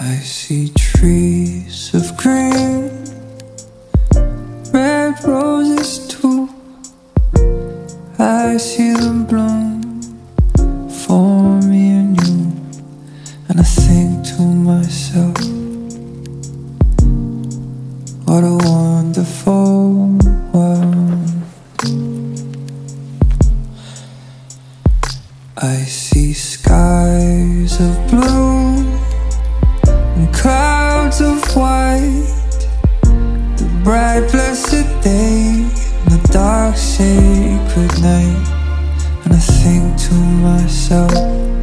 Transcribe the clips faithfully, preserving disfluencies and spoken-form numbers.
I see trees of green, red roses too. I see them bloom for me and you. And I think to myself, what a wonderful world. I see skies of blue and clouds of white, the bright blessed day and the dark sacred night. And I think to myself,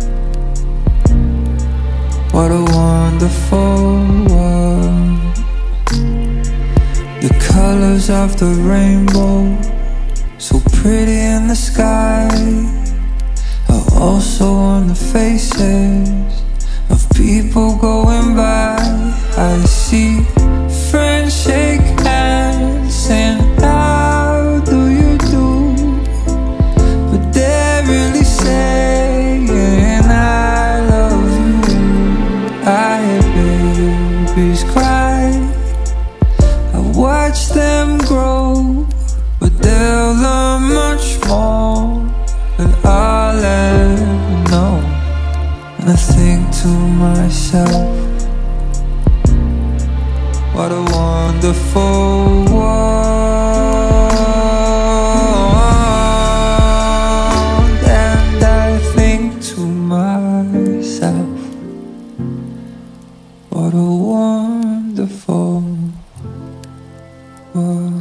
what a wonderful world. The colors of the rainbow, so pretty in the sky, are also on the faces of people going by. I see friends shake hands saying, how do you do? But they're really saying, I love you. I hear babies cry, I watch them grow, but they'll learn much more than I'll ever know. And I think to myself, what a wonderful world. And I think to myself, what a wonderful world.